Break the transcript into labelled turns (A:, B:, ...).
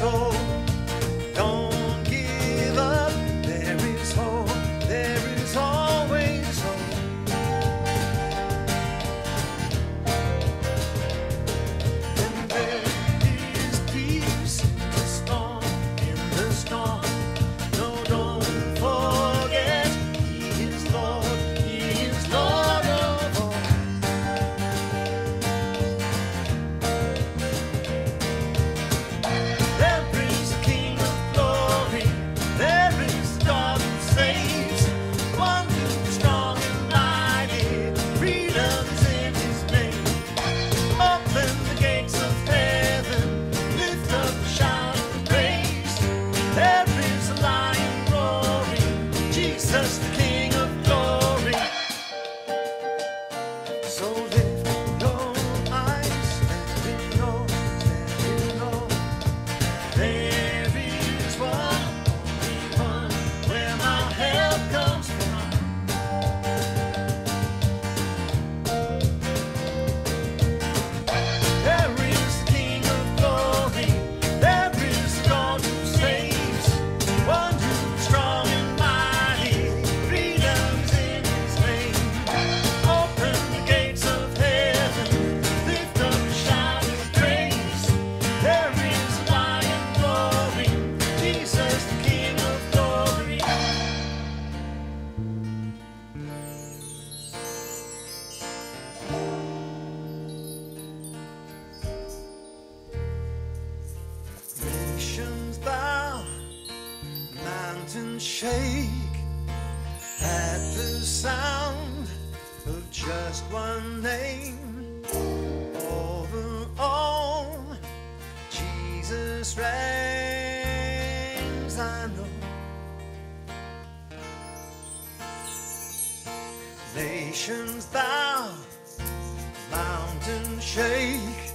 A: soul. Don't give up, there is hope, there is always hope. And there is peace in the storm, in the storm. No, don't forget, He is Lord of all. There is a King of glory, there is a God who saves, one who is strong and mighty, freedom is in His name. Open the gates of heaven, lift up a shout of praise. There is a lion roaring, Jesus the King of glory. So lift your eyes and know, there is one, only one, where my help comes from. There is the King of glory, there is a God who saves, one who is strong and mighty, freedom is in His name. Open the gates of heaven, lift up a shout of praise. There is a lion roaring, Jesus the King of glory. Nations bow, mountains shake at the sound of just one name. Over all, Jesus reigns, I know. Nations bow, mountains shake